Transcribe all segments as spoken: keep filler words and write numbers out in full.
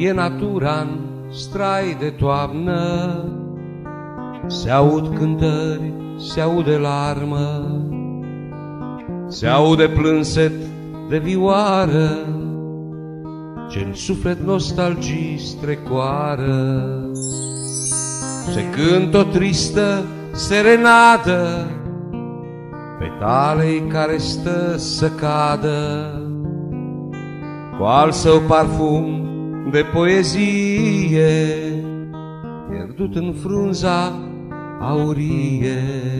e natura-n strai de toamnă. Se aud cântări, se aude larmă, se aude plânset de vioară, ce-n suflet nostalgii strecoară. Se cântă o tristă serenadă petalei care stă să cadă, cu al său parfum de poezie, pierdut în frunza aurie.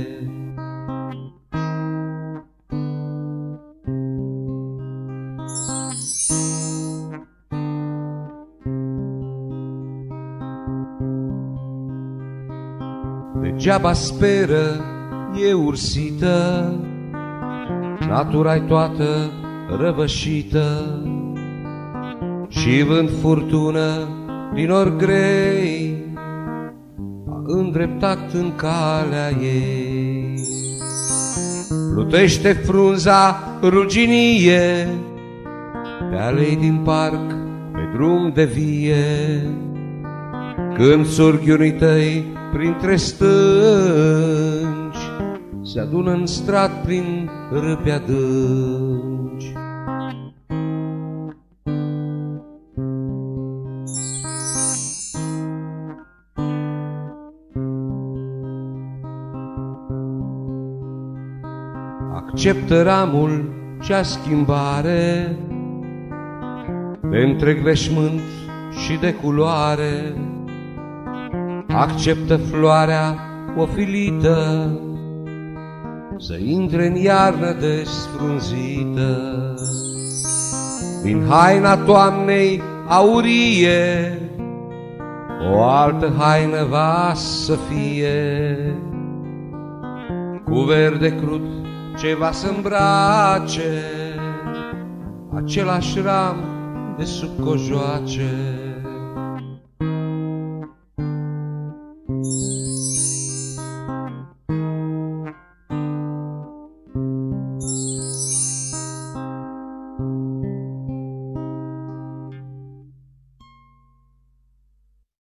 Degeaba speră, e ursită, natura-i toată răvășită, și vânt furtună din ori grei a îndreptat în calea ei. Plutește frunza ruginie pe alei din parc, pe drum de vie, când surghiunii tăi printre stânci se adună în strat prin râpi adânci. Acceptă ramul cea schimbare de întreg veșmânt și de culoare, acceptă floarea ofilită să intre în iarnă desfrunzită. Din haina toamnei aurie o altă haină va să fie, cu verde crud ce va să îmbrace același ram de sub cojoace.